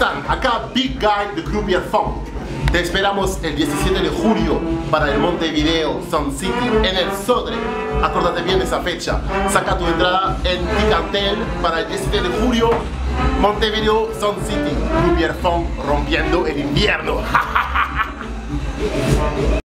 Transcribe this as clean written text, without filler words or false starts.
están? Acá Big Guy de Groupier Funk. Te esperamos el 17 de julio para el Montevideo Sun City en el Sodre. Acuérdate bien esa fecha. Saca tu entrada en Ticantel para el 17 de julio. Montevideo Sun City. Groupier Funk rompiendo el invierno.